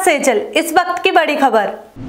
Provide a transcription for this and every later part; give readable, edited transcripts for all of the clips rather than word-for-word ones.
सेजल, इस वक्त की बड़ी खबर।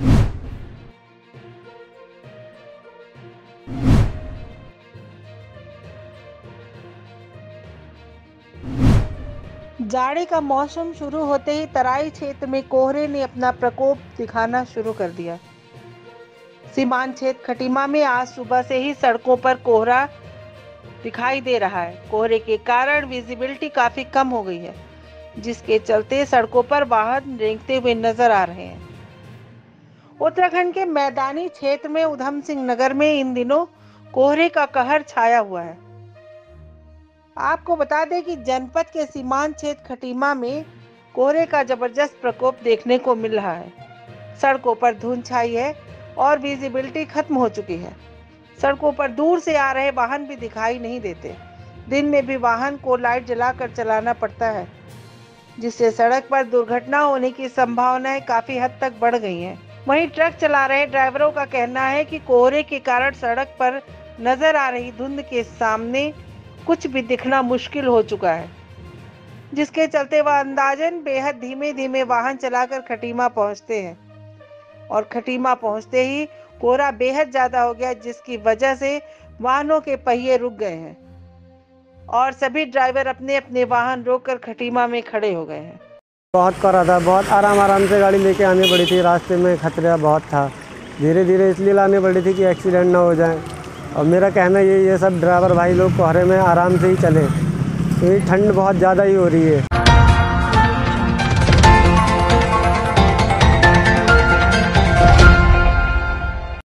जाड़े का मौसम शुरू होते ही तराई क्षेत्र में कोहरे ने अपना प्रकोप दिखाना शुरू कर दिया। सीमांत क्षेत्र खटीमा में आज सुबह से ही सड़कों पर कोहरा दिखाई दे रहा है। कोहरे के कारण विजिबिलिटी काफी कम हो गई है, जिसके चलते सड़कों पर वाहन रेंगते हुए नजर आ रहे हैं। उत्तराखंड के मैदानी क्षेत्र में उधम सिंह नगर में इन दिनों कोहरे का कहर छाया हुआ है। आपको बता दें कि जनपद के सीमांत क्षेत्र खटीमा में कोहरे का जबरदस्त प्रकोप देखने को मिल रहा है। सड़कों पर धुंध छाई है और विजिबिलिटी खत्म हो चुकी है। सड़कों पर दूर से आ रहे वाहन भी दिखाई नहीं देते। दिन में भी वाहन को लाइट जलाकर चलाना पड़ता है, जिससे सड़क पर दुर्घटना होने की संभावनाएं काफी हद तक बढ़ गई हैं। वहीं ट्रक चला रहे ड्राइवरों का कहना है कि कोहरे के कारण सड़क पर नजर आ रही धुंध के सामने कुछ भी दिखना मुश्किल हो चुका है, जिसके चलते वह अंदाजन बेहद धीमे धीमे वाहन चलाकर खटीमा पहुंचते हैं और खटीमा पहुंचते ही कोहरा बेहद ज्यादा हो गया, जिसकी वजह से वाहनों के पहिए रुक गए हैं और सभी ड्राइवर अपने अपने वाहन रोककर खटीमा में खड़े हो गए हैं। बहुत कोहरा था, बहुत आराम से गाड़ी लेके आनी पड़ी थी। रास्ते में खतरा बहुत था, धीरे धीरे इसलिए लानी पड़ी थी कि एक्सीडेंट ना हो जाए। और मेरा कहना ये सब ड्राइवर भाई लोग कोहरे में आराम से ही चले, क्योंकि ठंड बहुत ज़्यादा ही हो रही है।